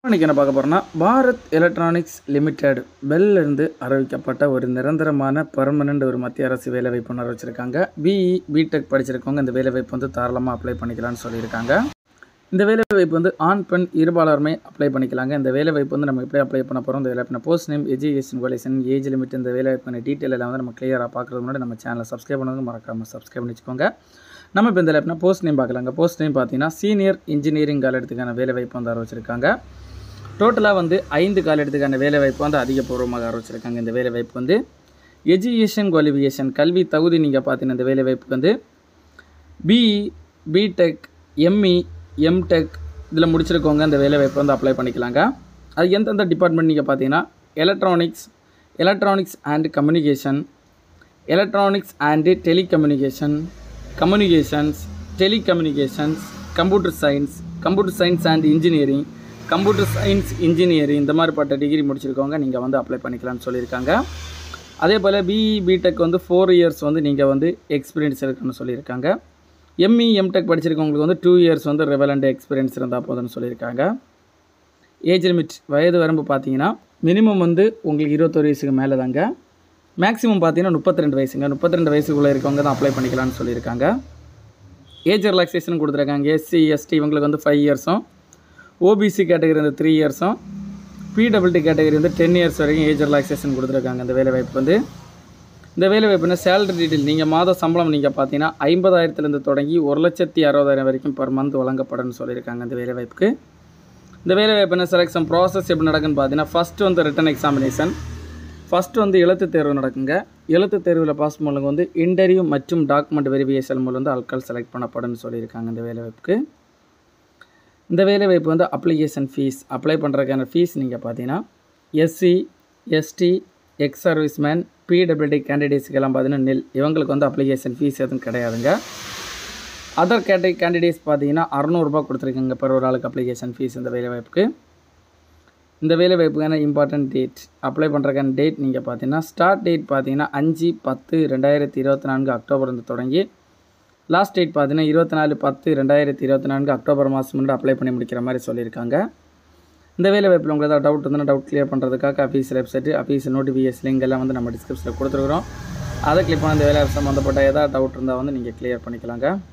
இன்னைக்கு என்ன பார்க்க போகிறோம்னா பாரத் எலக்ட்ரானிக்ஸ் லிமிடெட் பெல்லிருந்து அறிவிக்கப்பட்ட ஒரு நிரந்தரமான பெர்மனண்ட் ஒரு மத்திய அரசு வேலைவாய்ப்பு அறிவிச்சிருக்காங்க. பிஇ பிடெக் படிச்சிருக்கவங்க இந்த வேலைவாய்ப்பு வந்து தாராளமாக அப்ளை பண்ணிக்கலாம்னு சொல்லியிருக்காங்க. இந்த வேலைவாய்ப்பு வந்து ஆண் பெண் இருபாலருமே அப்ளை பண்ணிக்கலாங்க. இந்த வேலைவாய்ப்பு வந்து நம்ம எப்படி அப்ளை பண்ண போகிறோம், இந்த வேலைவாய்ப்பு post name, education qualification, age limit, இந்த வேலைவாய்ப்பு டீட்டெயில் எல்லாம் வந்து நம்ம கிளியராக பார்க்குறது முன்னாடி நம்ம சேனலை சப்ஸ்கிரைப் பண்ணுறது மறக்காமல் சப்ஸ்கிரைப் பண்ணி வச்சுக்கோங்க. நம்ம இப்போ இந்த வேலைவாய்ப்பு போஸ்ட் நேம் பார்க்கலாங்க. போஸ்ட் நேம் பார்த்தீங்கன்னா சீனியர் இன்ஜினியரிங் காலத்துக்கான வேலைவாய்ப்பு வந்து அறிவிச்சிருக்காங்க. டோட்டலாக வந்து 5 காலத்துக்கான வேலைவாய்ப்பு வந்து அதிகபூர்வமாக அறிவிச்சிருக்காங்க. இந்த வேலைவாய்ப்பு வந்து எஜுகேஷன் குவாலிஃபிகேஷன் கல்வி தகுதி நீங்கள் பார்த்தீங்கன்னா இந்த வேலைவாய்ப்புக்கு வந்து பிஇ பிடெக் எம்இ எம்டெக் இதில் முடிச்சிருக்கவங்க இந்த வேலைவாய்ப்பு வந்து அப்ளை பண்ணிக்கலாங்க. அது எந்தெந்த டிபார்ட்மெண்ட் நீங்கள் பார்த்தீங்கன்னா electronics and communication, electronics and communications, telecommunications, computer science and engineering, computer science engineering இந்த மாதிரிப்பட்ட டிகிரி முடிச்சிருக்கவங்க நீங்கள் வந்து அப்ளை பண்ணிக்கலாம்னு சொல்லியிருக்காங்க. அதே போல் பிஇ பிடெக் வந்து 4 இயர்ஸ் வந்து நீங்கள் வந்து எக்ஸ்பீரியன்ஸ் இருக்குன்னு சொல்லியிருக்காங்க. எம்இ எம்டெக் படிச்சிருக்கவங்களுக்கு வந்து 2 இயர்ஸ் வந்து ரெவலண்ட் எக்ஸ்பீரியன்ஸ் இருந்தால் போதும்னு சொல்லியிருக்காங்க. ஏஜ் லிமிட் வயது வரம்பு பார்த்தீங்கன்னா மினிமம் வந்து உங்களுக்கு 21 வயசுக்கு மேலே தாங்க. மேக்ஸிமம் பார்த்தீங்கன்னா 32 வயசுங்க. 32 வயசுக்குள்ளே இருக்கவங்க தான் அப்ளை பண்ணிக்கலாம்னு சொல்லியிருக்காங்க. ஏஜ் ரிலாக்ஸேஷன் கொடுத்துருக்காங்க. எஸ்சி எஸ்டி இவங்களுக்கு வந்து 5 இயர்ஸும், ஓபிசி கேட்டகரி வந்து 3 இயர்ஸும், பிடபிள்டி கேட்டகரி வந்து 10 இயர்ஸ் வரைக்கும் ஏஜ் ரிலாக்ஸேஷன் கொடுத்துருக்காங்க. இந்த வேலைவாய்ப்பு வந்து இந்த வேலைவாய்ப்புனா சேலரி டீட்டெயில் நீங்கள் மாத சம்பளம் நீங்கள் பார்த்தீங்கன்னா 50,000லேருந்து தொடங்கி 1,60,000 வரைக்கும் பர் மந்த் வழங்கப்படும்னு சொல்லியிருக்காங்க. இந்த வேலைவாய்ப்புக்கு இந்த வேலைவாய்ப்புனா செலெக்ஷன் ப்ராசஸ் எப்படி நடக்குன்னு பார்த்தீங்கன்னா ஃபஸ்ட்டு வந்து ரிட்டன் எக்ஸாமினேஷன், ஃபஸ்ட்டு வந்து எழுத்து தேர்வு நடக்குங்க. எழுத்து தேர்வில் பாஸ் பண்ணவங்க வந்து இன்டர்வியூ மற்றும் டாக்குமெண்ட் வெரிஃபிகேஷன் மூலம் வந்து ஆட்கள் செலக்ட் பண்ணப்படும்னு சொல்லியிருக்காங்க. இந்த வேலைவாய்ப்புக்கு இந்த வேலைவாய்ப்பு வந்து அப்ளிகேஷன் ஃபீஸ் அப்ளை பண்ணுறதுக்கான ஃபீஸ் நீங்கள் பார்த்தீங்கன்னா SC ST ex serviceman PWD கேண்டிடேட்ஸுக்கெல்லாம் பார்த்தீங்கன்னா நெல் இவங்களுக்கு வந்து அப்ளிகேஷன் ஃபீஸ் எதுவும் கிடையாதுங்க. அதர் கேண்டிடேட்ஸ் பார்த்தீங்கன்னா 600 ரூபா கொடுத்துருக்காங்க per ஒரு ஆளுக்கு அப்ளிகேஷன் ஃபீஸ். இந்த வேலைவாய்ப்புக்கு இந்த வேலைவாய்ப்புக்கான இம்பார்ட்டன்ட் டேட் அப்ளை பண்ணுறதுக்கான டேட் நீங்கள் பார்த்தீங்கன்னா ஸ்டார்ட் டேட் பார்த்தீங்கன்னா 5/10/2024 அக்டோபர் வந்து தொடங்கி லாஸ்ட் டேட் பார்த்தீங்கன்னா 24/10/2024 அக்டோபர் மாதம் முன்னாடி அப்ளை பண்ணி முடிக்கிற மாதிரி சொல்லியிருக்காங்க. இந்த வேலைவாய்ப்பில் உங்களுக்கு ஏதாவது டவுட் இருந்தால் டவுட் கிளியர் பண்ணுறதுக்காக official website official notification link எல்லாம் வந்து நம்ம டிஸ்கிரிப்ஷனில் கொடுத்துருக்குறோம். அதை கிளிக் பண்ண இந்த வேலை சம்மந்தப்பட்ட ஏதாவது டவுட் இருந்தால் வந்து நீங்கள் கிளியர் பண்ணிக்கலாங்க.